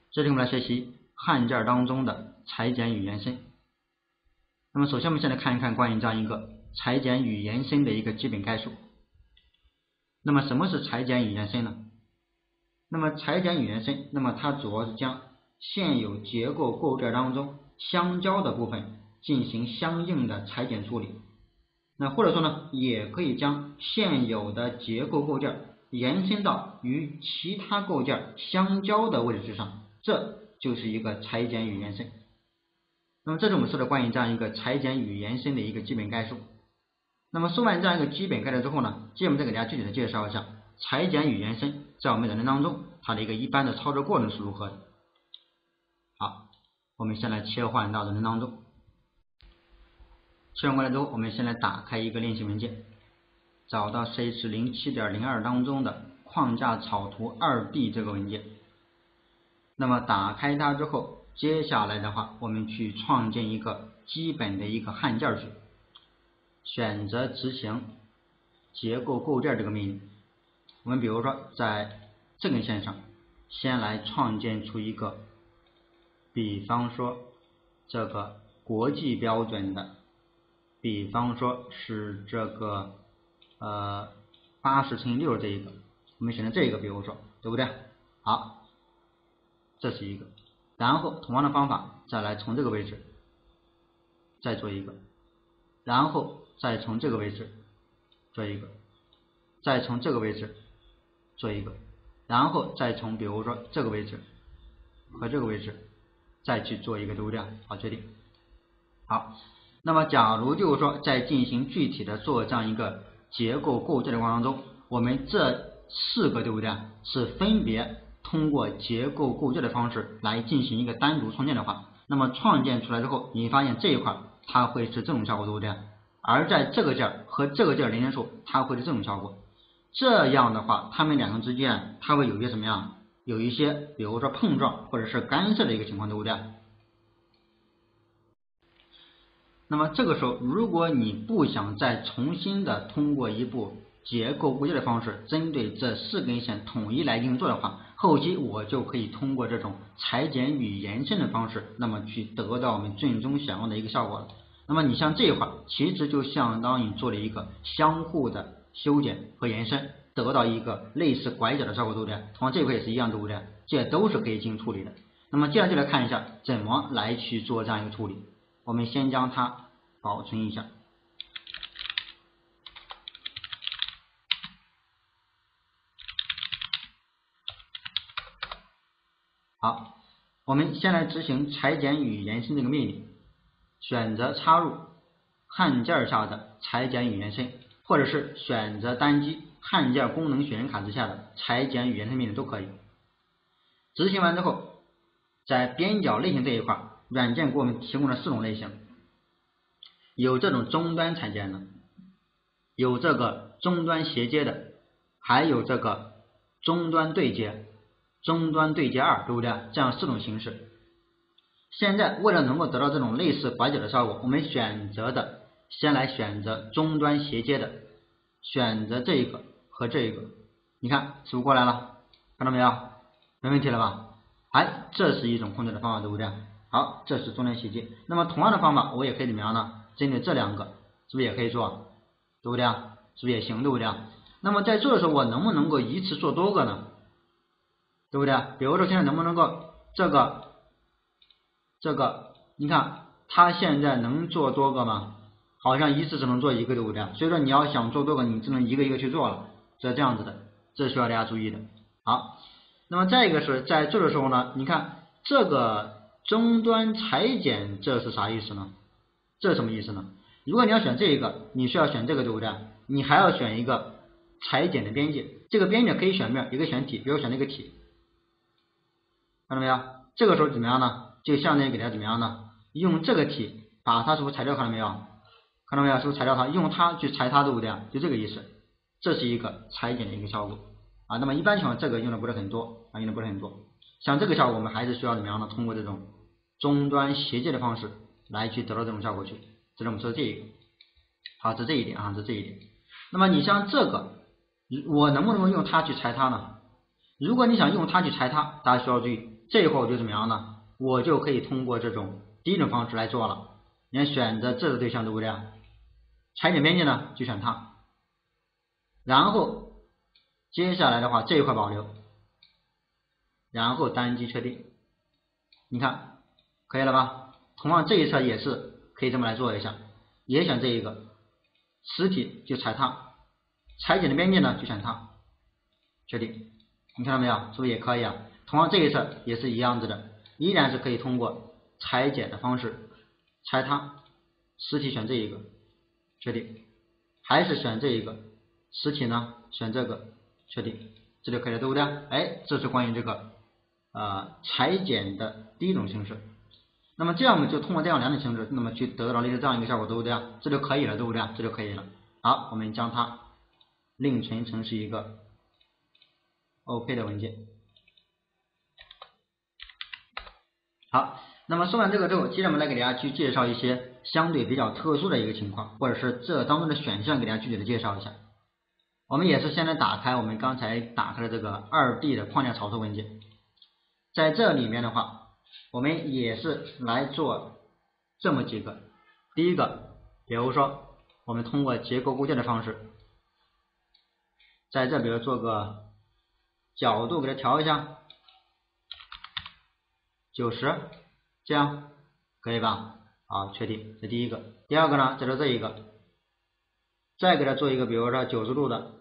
这里我们来学习汉件当中的裁剪与延伸。那么首先我们先来看一看关于这样一个裁剪与延伸的一个基本概述。那么什么是裁剪与延伸呢？那么裁剪与延伸，那么它主要是将现有结构构件当中相交的部分进行相应的裁剪处理。那或者说呢，也可以将现有的结构构件延伸到与其他构件相交的位置上，这就是一个裁剪与延伸。那么这是我们说的关于这样一个裁剪与延伸的一个基本概述。那么说完这样一个基本概述之后呢，接着我们再给大家具体的介绍一下裁剪与延伸在我们人类当中它的一个一般的操作过程是如何的。好，我们先来切换到人类当中。切换过来之后，我们先来打开一个练习文件，找到 C10.07.02 当中的框架草图 2D 这个文件。那么打开它之后，接下来的话，我们去创建一个基本的一个汉件去，选择执行结构构件这个命令。我们比如说在这根线上，先来创建出一个，比方说这个国际标准的，比方说是这个80×6这一个，我们选择这一个，比如说，对不对？好，这是一个。然后同样的方法再来从这个位置再做一个，然后再从这个位置做一个，再从这个位置做一个，然后再从比如说这个位置和这个位置再去做一个，对不对？好，决定。好，那么假如就是说在进行具体的做这样一个结构构建的过程当中，我们这4个，对不对？是分别通过结构构建的方式来进行一个单独创建的话，那么创建出来之后，你发现这一块它会是这种效果，对不对？而在这个件和这个件连接处，它会是这种效果。这样的话，它们两个之间它会有一些什么样？有一些比如说碰撞或者是干涉的一个情况，对不对？那么这个时候，如果你不想再重新的通过一步结构构建的方式针对这4根线统一来运作的话，后期我就可以通过这种裁剪与延伸的方式，那么去得到我们最终想要的一个效果了。那么你像这一块其实就相当于做了一个相互的修剪和延伸，得到一个类似拐角的效果，对不对？同样这一块也是一样，对不对？这都是可以进行处理的。那么接下来就来看一下怎么来去做这样一个处理。我们先将它保存一下。好，我们先来执行裁剪与延伸这个命令，选择插入汉件下的裁剪与延伸，或者是选择单击汉件功能选人卡之下的裁剪与延伸命令都可以。执行完之后，在边角类型这一块，软件给我们提供了4种类型，有这种终端裁剪的，有这个终端衔接的，还有这个终端对接、终端对接2，对不对？这样4种形式。现在为了能够得到这种类似拐角的效果，我们先来选择终端衔接的，选择这一个和这一个，你看是不是过来了？看到没有？没问题了吧？这是一种控制的方法，对不对？好，这是终端衔接。那么同样的方法我也可以怎么样呢？针对这2个是不是也可以做？对不对？是不是也行？对不对？那么在做的时候我能不能够一次做多个呢？对不对？比如说现在能不能够这个，你看它现在能做多个吗？好像一次只能做一个，对不对？所以说你要想做多个，你只能一个一个去做了，这样子的，这是需要大家注意的。好，那么再一个是在做的时候呢，你看这个终端裁剪，这是啥意思呢？这是什么意思呢？如果你要选这一个，你需要选这个，对不对？你还要选一个裁剪的边界，这个边界可以选面，也可以选体，比如选这个体，看到没有？这个时候怎么样呢？就相当于给它怎么样呢？用这个体把它是不是裁掉？看到没有？看到没有？是不是裁掉它？用它去裁它，对不对？就这个意思。这是一个裁剪的一个效果啊。那么一般情况这个用的不是很多啊，用的不是很多。像这个效果我们还是需要怎么样呢？通过这种终端衔接的方式来去得到这种效果去。这是我们说的这一个。好，这一点啊，这一点。那么你像这个，我能不能用它去裁它呢？如果你想用它去裁它，大家需要注意， 这一会儿我就怎么样呢？我就可以通过这种第一种方式来做了。你看选择这个对象对不对？裁剪边界呢就选它，然后接下来的话这一块保留，然后单击确定，你看可以了吧？同样这一侧也是可以这么来做一下，也选这一个实体就裁它，裁剪的边界呢就选它，确定，你看到没有？是不是也可以啊？同样这一侧也是一样子的，依然是可以通过裁剪的方式裁它，实体选这一个确定，还是选这一个实体呢选这个确定，这就可以了，对不对？哎，这是关于这个裁剪的第一种形式。那么这样我们就通过这样两种形式，那么去得到类似这样一个效果，对不对？这就可以了，对不对？这就可以了。好，我们将它另存成是一个 OK 的文件。好，那么说完这个之后，接着我们来给大家去介绍一些相对比较特殊的一个情况，或者是这当中的选项，给大家具体的介绍一下。我们也是先来打开我们刚才打开的这个 2D 的框架草图文件，在这里面的话，我们也是来做这么几个。第一个，比如说我们通过结构构建的方式，在这比如做个角度给它调一下90，这样可以吧？好，确定，这第一个。第二个呢，再做这一个，再给它做一个比如说90度的，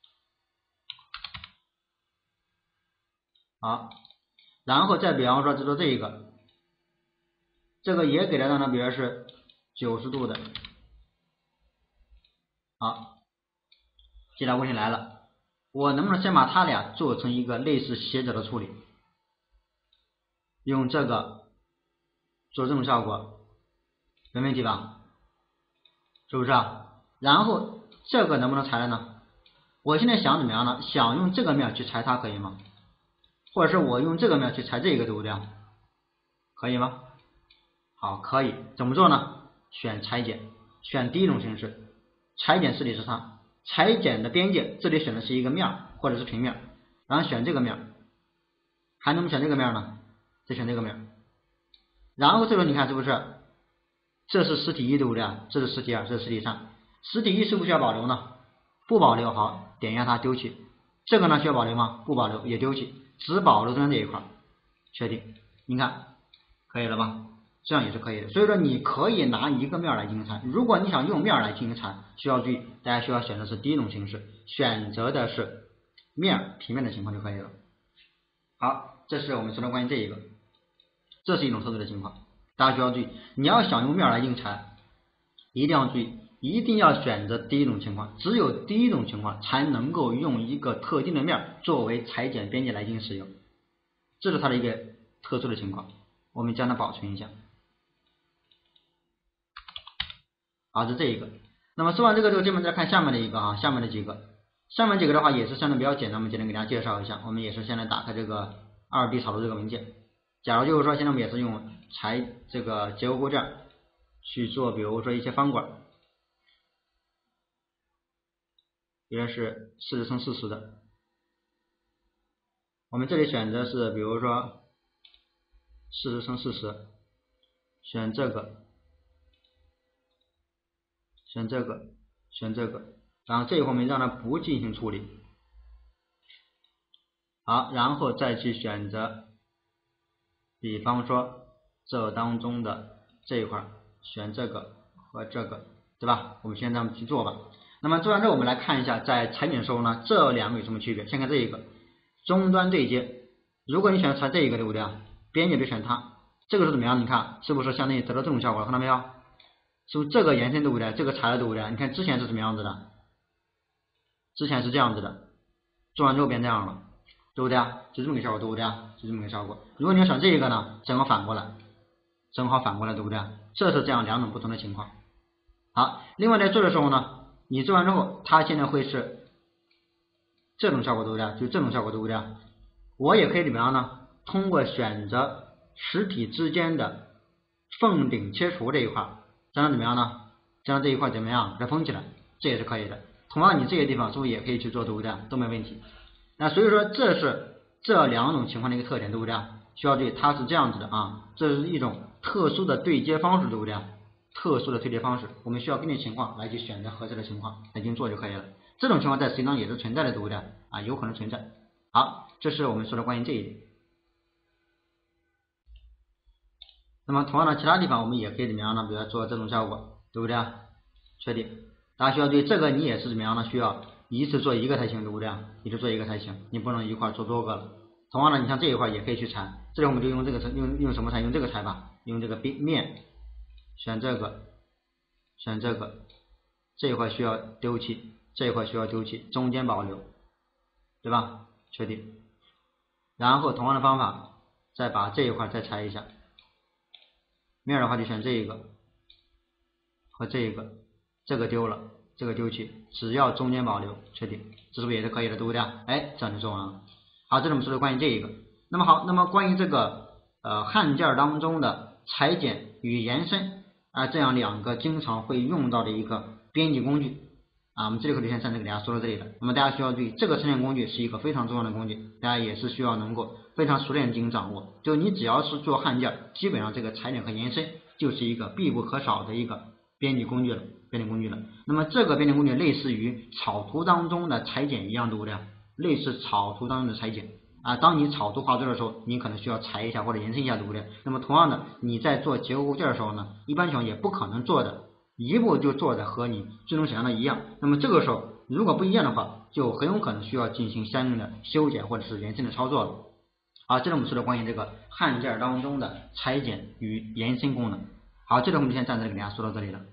好，然后再比方说就做这一个，这个也给它让它比如是90度的。好，接下来问题来了，我能不能先把它俩做成一个类似斜角的处理，用这个做这种效果，没问题吧？是不是啊？然后这个能不能裁了呢？我现在想怎么样呢？想用这个面去裁它可以吗？或者是我用这个面去裁这个，对不对？可以吗？好，可以。怎么做呢？选裁剪，选第一种形式，裁剪实体是它，裁剪的边界这里选的是一个面或者是平面，然后选这个面，还能不能选这个面呢？再选这个面，然后这个你看是不是？这是实体1对不对？这是实体2，这是实体3。实体1需不需要保留呢？不保留，好，点一下它丢弃。这个呢需要保留吗？不保留，也丢弃，只保留中间这一块，确定。你看可以了吧？这样也是可以的。所以说你可以拿一个面来进行裁，如果你想用面来进行裁，需要注意，大家需要选择是第一种形式，选择的是面平面的情况就可以了。好，这是我们说的关于这一个，这是一种特殊的情况，大家需要注意，你要想用面来进行裁，一定要注意，一定要选择第一种情况，只有第一种情况才能够用一个特定的面作为裁剪边界来进行使用，这是它的一个特殊的情况，我们将它保存一下。好，是这一个。那么说完这个之后，接着再看下面的一个啊，下面的几个的话也是相对比较简单，我们简单给大家介绍一下。我们也是先来打开这个2D 草图这个文件。假如就是说现在我们也是用这个结构构件去做，比如说一些方管，比如是40乘40的，我们这里选择是比如说40乘40，选这个，选这个，选这个，然后这一会儿我们让它不进行处理。好，然后再去选择，比方说这当中的这一块，选这个和这个，对吧？我们先这样去做吧。那么做完之后，我们来看一下在裁剪的时候呢，这两个有什么区别？先看这一个终端对接，如果你选择裁这一个，对不对？边界就选它，这个是怎么样？你看是不是相当于得到这种效果？看到没有？是不是这个延伸对不对？这个裁了对不对？你看之前是什么样子的？之前是这样子的，做完之后变这样了，对不对？就这么个效果，对不对？就这么个效果。如果你要选这一个呢，正好反过来，对不对？这是这样两种不同的情况。好，另外在做的时候呢，你做完之后，它现在会是这种效果，对不对？就这种效果，对不对？我也可以怎么样呢？通过选择实体之间的缝顶切除这一块，将它怎么样呢？将这一块怎么样？给它封起来，这也是可以的。同样，你这些地方是不是也可以去做，对不对？都没问题。那所以说，这是这两种情况的一个特点，对不对？ 需要注意它是这样子的啊，这是一种特殊的对接方式，对不对？特殊的对接方式，我们需要根据情况来去选择合适的情况来进行做就可以了。这种情况在实际上也是存在的，对不对？啊，有可能存在。好，这是我们说的关于这一点。那么同样的其他地方我们也可以怎么样呢？比如说做这种效果，对不对？确定。大家需要注意，这个你也是怎么样呢？需要一次做一个才行，对不对？一次做一个才行，你不能一块做多个了。同样的，你像这一块也可以去裁，这里我们就用这个用什么裁？用这个裁吧，用这个面，选这个，选这个，这一块需要丢弃，这一块需要丢弃，中间保留，对吧？确定。然后同样的方法，再把这一块再裁一下，面的话就选这一个和这一个，这个丢了，这个丢弃，只要中间保留，确定，这是不是也是可以的，对不对？哎，这样就做完了。好，这是我们说的关于这一个。那么好，那么关于这个汉件当中的裁剪与延伸啊，这样两个经常会用到的一个编辑工具啊，我们这里课就先暂时给大家说到这里了。那么大家需要注意，这个裁剪工具是一个非常重要的工具，大家也是需要能够非常熟练进行掌握。就你只要是做汉件，基本上这个裁剪和延伸就是一个必不可少的一个编辑工具了。那么这个编辑工具类似于草图当中的裁剪一样，对不对？类似草图当中的裁剪啊，当你草图画作的时候，你可能需要裁一下或者延伸一下，对不对？那么同样的，你在做结构构件的时候呢，一般情况也不可能做的一步就做的和你最终想象的一样。那么这个时候如果不一样的话，就很有可能需要进行相应的修剪或者是延伸的操作了。好，这是我们说的关于这个汉件当中的裁剪与延伸功能。好，这个我们就先暂时给大家说到这里了。